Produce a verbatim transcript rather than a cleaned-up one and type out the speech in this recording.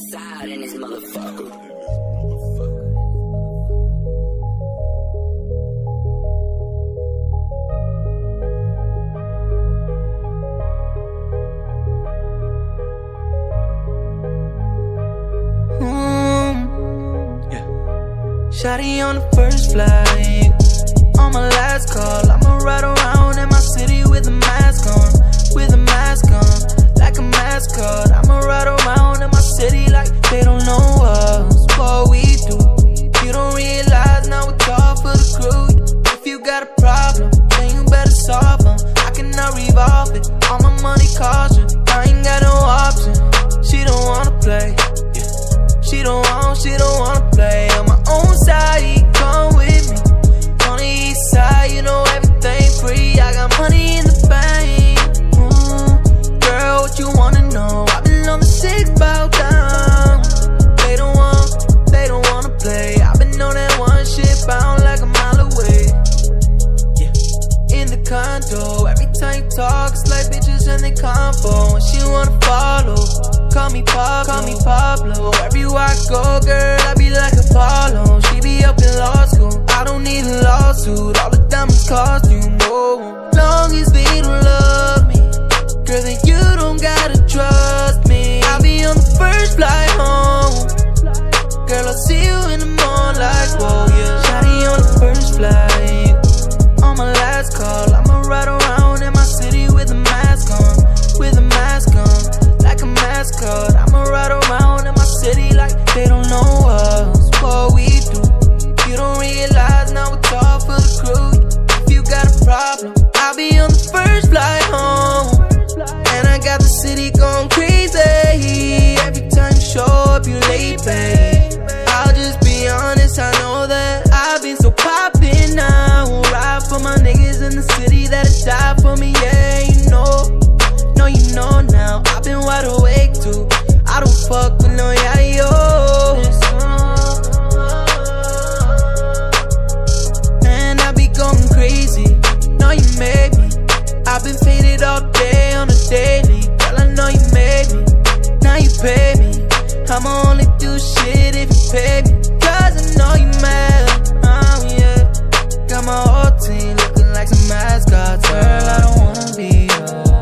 Westside in this motherfucker. Shawty on the first flight, on my last call. I'ma ride around in my city with a mask on, with a mask on, like a mascot. I'ma ride around in my city like they don't know us, what we do. You don't realize now it's all for the crew. If you got a problem, then you better solve them. I cannot revolve it, all my money caution. I ain't got no option. She don't wanna play, she don't want, she don't wanna play. On my own side, come with me. On the east side, you know everything free. I got money in the bank. Mm, girl, what you wanna know? I've been on the six bow down. They don't want, they don't wanna play. I've been on that one shit bound like a mile away. Yeah, in the condo, every time you talk, it's like bitches and they combo. And she wanna follow. Call me Pablo, call me Pablo. Everywhere I go, girl, I be like Apollo. She be up in law school, I don't need a lawsuit. All the diamonds cost you more. Long as they don't love me, girl, then you don't gotta trust me. I'll be on the first flight home. Girl, I'll see you in the morning like, whoa, yeah. Shawty on the first flight, on my last call. I'ma ride around in my city with a mask on, with a mask on, like a mascot. I'ma ride around in my city like they don't know us, what we do. You don't realize now it's all for the crew. If you got a problem, I'll be on the first flight home. And I got the city going crazy. Every time you show up, you late, babe. I'll just be honest, I know that I've been so poppin' now. Won't ride for my niggas in the city that'll die for me, yeah, you know. No, you know now, I've been wide awake too. I don't fuck with no yayo. And I be going crazy, know you made me. I've been faded all day on the daily. Girl, I know you made me, now you pay me. I'ma only do shit if you pay me, cause I know you mad, oh yeah. Got my whole team looking like some mascots. Girl, I don't wanna be yours.